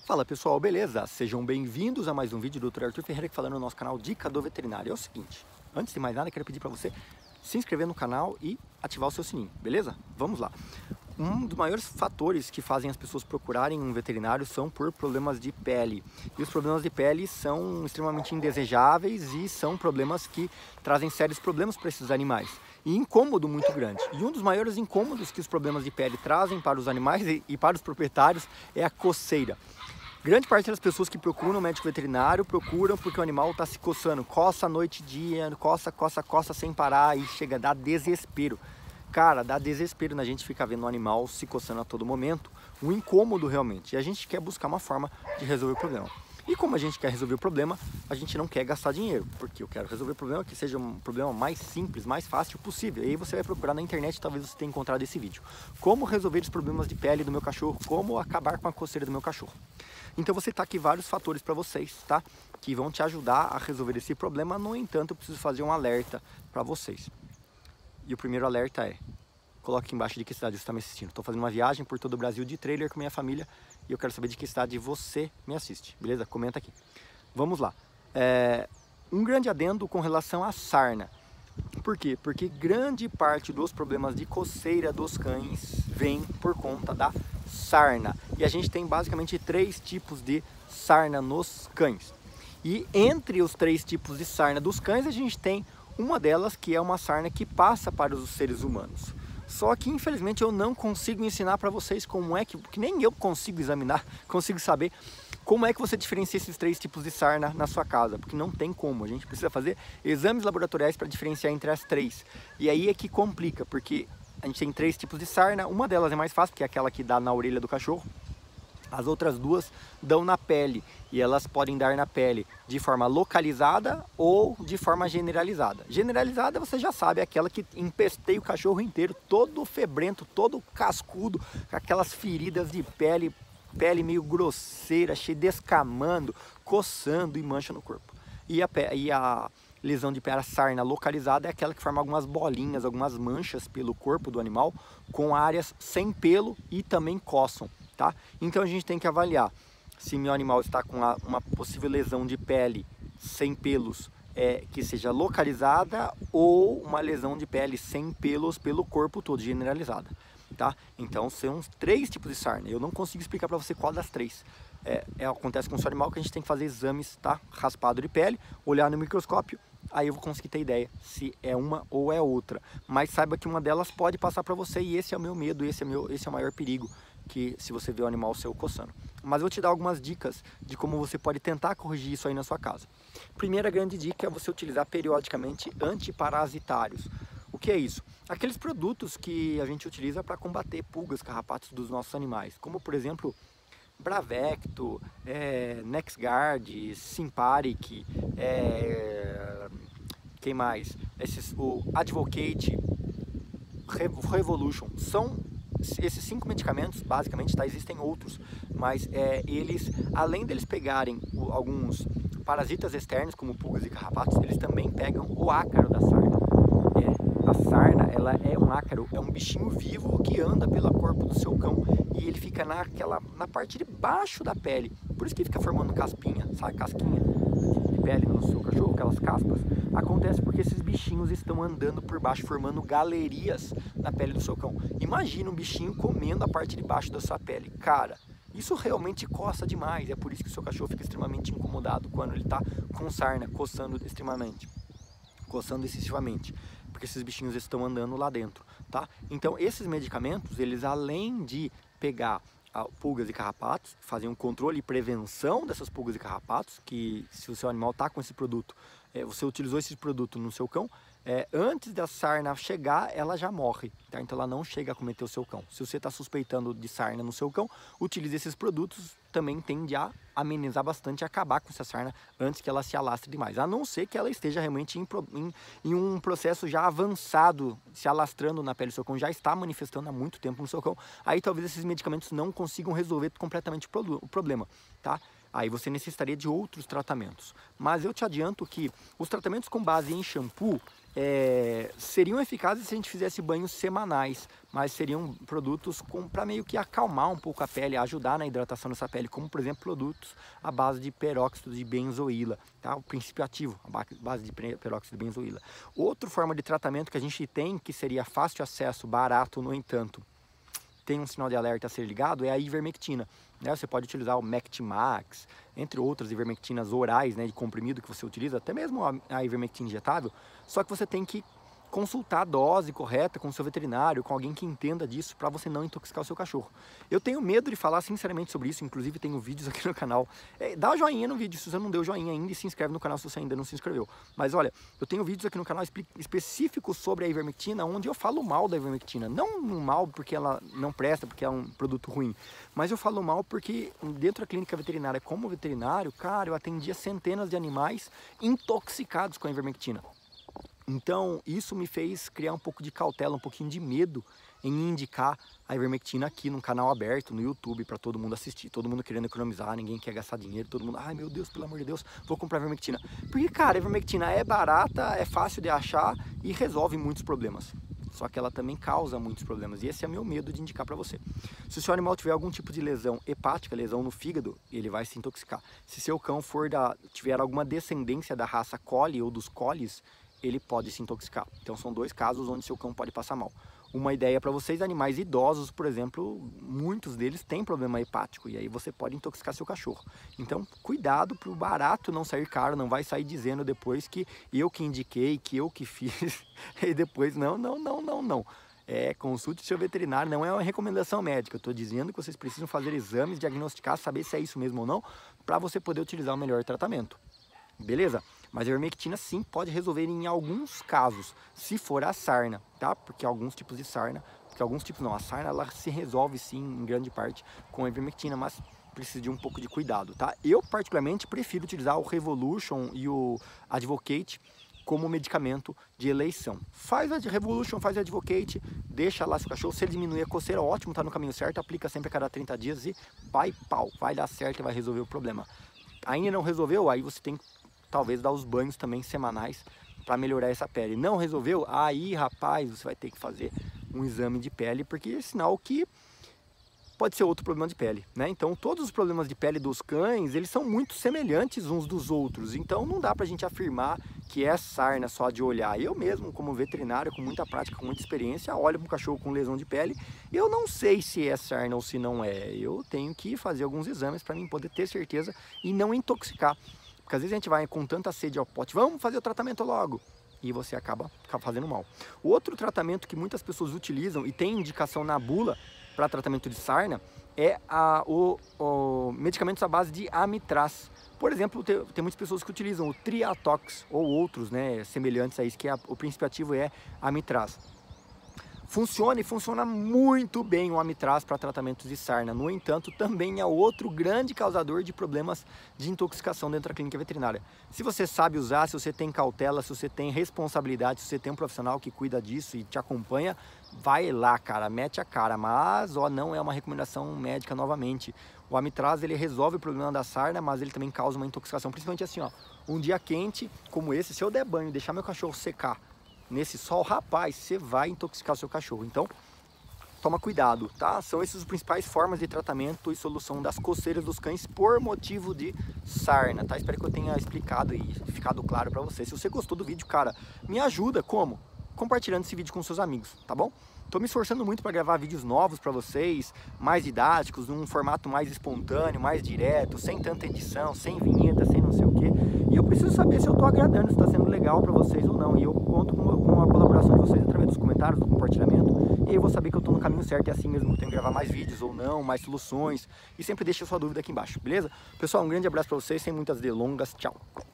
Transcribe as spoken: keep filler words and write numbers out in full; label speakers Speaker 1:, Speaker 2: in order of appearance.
Speaker 1: Fala pessoal, beleza? Sejam bem-vindos a mais um vídeo do doutor Arthur Ferreira aqui falando no nosso canal Dica do Veterinário. É o seguinte, antes de mais nada, eu quero pedir para você se inscrever no canal e ativar o seu sininho, beleza? Vamos lá. Um dos maiores fatores que fazem as pessoas procurarem um veterinário são por problemas de pele. E os problemas de pele são extremamente indesejáveis e são problemas que trazem sérios problemas para esses animais. E incômodo muito grande. E um dos maiores incômodos que os problemas de pele trazem para os animais e para os proprietários é a coceira. Grande parte das pessoas que procuram um médico veterinário procuram porque o animal está se coçando, coça noite e dia, coça, coça, coça sem parar e chega a dar desespero. Cara, dá desespero na gente ficar vendo o animal se coçando a todo momento, um incômodo realmente. E a gente quer buscar uma forma de resolver o problema. E como a gente quer resolver o problema, a gente não quer gastar dinheiro, porque eu quero resolver o problema que seja um problema mais simples, mais fácil possível. E aí você vai procurar na internet, talvez você tenha encontrado esse vídeo. Como resolver os problemas de pele do meu cachorro, como acabar com a coceira do meu cachorro. Então você tá aqui vários fatores para vocês, tá? Que vão te ajudar a resolver esse problema. No entanto, eu preciso fazer um alerta para vocês. E o primeiro alerta é: coloque aqui embaixo de que cidade você está me assistindo. Estou fazendo uma viagem por todo o Brasil de trailer com minha família e eu quero saber de que cidade você me assiste, beleza? Comenta aqui. Vamos lá. É, um grande adendo com relação à sarna. Por quê? Porque grande parte dos problemas de coceira dos cães vem por conta da sarna. E a gente tem basicamente três tipos de sarna nos cães. E entre os três tipos de sarna dos cães, a gente tem uma delas que é uma sarna que passa para os seres humanos. Só que infelizmente eu não consigo ensinar para vocês como é que, que nem eu consigo examinar, consigo saber como é que você diferencia esses três tipos de sarna na sua casa, porque não tem como, a gente precisa fazer exames laboratoriais para diferenciar entre as três. E aí é que complica, porque a gente tem três tipos de sarna, uma delas é mais fácil, porque é aquela que dá na orelha do cachorro. As outras duas dão na pele, e elas podem dar na pele de forma localizada ou de forma generalizada. Generalizada você já sabe, é aquela que empesteia o cachorro inteiro, todo febrento, todo cascudo, com aquelas feridas de pele, pele meio grosseira, cheia descamando, coçando e mancha no corpo. E a, e a lesão de pele, a sarna localizada, é aquela que forma algumas bolinhas, algumas manchas pelo corpo do animal, com áreas sem pelo e também coçam. Tá? Então a gente tem que avaliar se meu animal está com uma possível lesão de pele sem pelos, é, que seja localizada, ou uma lesão de pele sem pelos pelo corpo todo, generalizada. Tá? Então são três tipos de sarna. Eu não consigo explicar para você qual das três. É, é, acontece com o seu animal que a gente tem que fazer exames, tá? Raspado de pele, olhar no microscópio, aí eu vou conseguir ter ideia se é uma ou é outra. Mas saiba que uma delas pode passar para você, e esse é o meu medo, esse é, meu, esse é o maior perigo, que se você vê o animal seu coçando. Mas eu vou te dar algumas dicas de como você pode tentar corrigir isso aí na sua casa. Primeira grande dica é você utilizar periodicamente antiparasitários. O que é isso? Aqueles produtos que a gente utiliza para combater pulgas, carrapatos dos nossos animais, como por exemplo Bravecto, é, NexGard, Simparic, é, quem mais? Esses, o Advocate, Revolution, são esses cinco medicamentos, basicamente, tá? Existem outros, mas é, eles, além deles pegarem o, alguns parasitas externos, como pulgas e carrapatos, eles também pegam o ácaro da sarna. É, a sarna, ela é um ácaro, é um bichinho vivo que anda pelo corpo do seu cão, e ele fica naquela, na parte de baixo da pele, por isso que fica formando caspinha, sabe, casquinha de pele no seu cachorro, aquelas caspas. Acontece porque esses bichinhos estão andando por baixo, formando galerias na pele do seu cão. Imagina um bichinho comendo a parte de baixo da sua pele. Cara, isso realmente coça demais. É por isso que o seu cachorro fica extremamente incomodado quando ele está com sarna, coçando extremamente, coçando excessivamente, porque esses bichinhos estão andando lá dentro, tá? Então esses medicamentos, eles além de pegar pulgas e carrapatos, fazem um controle e prevenção dessas pulgas e carrapatos, que se o seu animal está com esse produto, é, você utilizou esse produto no seu cão, é, antes da sarna chegar, ela já morre, tá? Então ela não chega a cometer o seu cão. Se você está suspeitando de sarna no seu cão, utilize esses produtos, também tende a amenizar bastante e acabar com essa sarna antes que ela se alastre demais, a não ser que ela esteja realmente em, em, em um processo já avançado, se alastrando na pele do seu cão, já está manifestando há muito tempo no seu cão, aí talvez esses medicamentos não consigam resolver completamente o problema, tá? Aí você necessitaria de outros tratamentos. Mas eu te adianto que os tratamentos com base em shampoo, é, seriam eficazes se a gente fizesse banhos semanais, mas seriam produtos para meio que acalmar um pouco a pele, ajudar na hidratação dessa pele, como por exemplo produtos à base de peróxido de benzoíla, tá? O princípio ativo, a base de peróxido de benzoíla. Outra forma de tratamento que a gente tem, que seria fácil de acesso, barato, no entanto, tem um sinal de alerta a ser ligado, é a ivermectina. Né? Você pode utilizar o Mectimax, entre outras ivermectinas orais, né, de comprimido que você utiliza, até mesmo a, a ivermectina injetável, só que você tem que consultar a dose correta com o seu veterinário, com alguém que entenda disso, para você não intoxicar o seu cachorro. Eu tenho medo de falar sinceramente sobre isso, inclusive tenho vídeos aqui no canal. É, dá joinha no vídeo se você não deu joinha ainda e se inscreve no canal se você ainda não se inscreveu. Mas olha, eu tenho vídeos aqui no canal específicos sobre a ivermectina, onde eu falo mal da ivermectina. Não mal porque ela não presta, porque é um produto ruim, mas eu falo mal porque dentro da clínica veterinária, como veterinário, cara, eu atendia centenas de animais intoxicados com a ivermectina. Então, isso me fez criar um pouco de cautela, um pouquinho de medo em indicar a ivermectina aqui num canal aberto, no YouTube, para todo mundo assistir. Todo mundo querendo economizar, ninguém quer gastar dinheiro, todo mundo, ai meu Deus, pelo amor de Deus, vou comprar ivermectina. Porque, cara, a ivermectina é barata, é fácil de achar e resolve muitos problemas. Só que ela também causa muitos problemas, e esse é meu medo de indicar para você. Se o seu animal tiver algum tipo de lesão hepática, lesão no fígado, ele vai se intoxicar. Se seu cão for da, tiver alguma descendência da raça Collie ou dos Collies, ele pode se intoxicar. Então são dois casos onde seu cão pode passar mal. Uma ideia para vocês, animais idosos, por exemplo, muitos deles têm problema hepático e aí você pode intoxicar seu cachorro. Então cuidado para o barato não sair caro, não vai sair dizendo depois que eu que indiquei, que eu que fiz e depois não, não, não, não, não. É, consulte seu veterinário, não é uma recomendação médica, eu estou dizendo que vocês precisam fazer exames, diagnosticar, saber se é isso mesmo ou não, para você poder utilizar o melhor tratamento. Beleza? Mas a ivermectina sim pode resolver em alguns casos, se for a sarna, tá? Porque alguns tipos de sarna, porque alguns tipos não, a sarna ela se resolve sim em grande parte com a ivermectina, mas precisa de um pouco de cuidado, tá? Eu particularmente prefiro utilizar o Revolution e o Advocate como medicamento de eleição. Faz a Revolution, faz a Advocate, deixa lá seu cachorro, se ele diminuir a coceira, ótimo, tá no caminho certo, aplica sempre a cada trinta dias e vai pau, vai dar certo e vai resolver o problema. Ainda não resolveu? Aí você tem que talvez dar os banhos também semanais para melhorar essa pele. Não resolveu? Aí, rapaz, você vai ter que fazer um exame de pele, porque é sinal que pode ser outro problema de pele, né? Então, todos os problemas de pele dos cães, eles são muito semelhantes uns dos outros. Então, não dá pra gente afirmar que é sarna só de olhar. Eu mesmo, como veterinário, com muita prática, com muita experiência, olho para um cachorro com lesão de pele, eu não sei se é sarna ou se não é. Eu tenho que fazer alguns exames para mim poder ter certeza e não intoxicar. Porque às vezes a gente vai com tanta sede ao pote, vamos fazer o tratamento logo, e você acaba, acaba fazendo mal. O outro tratamento que muitas pessoas utilizam e tem indicação na bula para tratamento de sarna é a, o, o medicamentos à base de amitraz. Por exemplo, tem, tem muitas pessoas que utilizam o Triatox ou outros, né, semelhantes a isso, que é, o princípio ativo é amitraz. Funciona e funciona muito bem o amitraz para tratamentos de sarna. No entanto, também é outro grande causador de problemas de intoxicação dentro da clínica veterinária. Se você sabe usar, se você tem cautela, se você tem responsabilidade, se você tem um profissional que cuida disso e te acompanha, vai lá, cara, mete a cara. Mas, ó, não é uma recomendação médica novamente. O amitraz, ele resolve o problema da sarna, mas ele também causa uma intoxicação. Principalmente assim, ó, um dia quente como esse, se eu der banho e deixar meu cachorro secar nesse sol, rapaz, você vai intoxicar o seu cachorro. Então, toma cuidado, tá? São essas as principais formas de tratamento e solução das coceiras dos cães por motivo de sarna, tá? Espero que eu tenha explicado e ficado claro pra você. Se você gostou do vídeo, cara, me ajuda, como? Compartilhando esse vídeo com seus amigos, tá bom? Tô me esforçando muito para gravar vídeos novos para vocês, mais didáticos, num formato mais espontâneo, mais direto, sem tanta edição, sem vinheta, sem não sei o que. E eu preciso saber se eu tô agradando, se tá sendo legal para vocês ou não. E eu conto com, com a colaboração de vocês através dos comentários, do compartilhamento. E aí eu vou saber que eu tô no caminho certo e assim mesmo eu tenho que gravar mais vídeos ou não, mais soluções. E sempre deixa a sua dúvida aqui embaixo, beleza? Pessoal, um grande abraço para vocês, sem muitas delongas, tchau!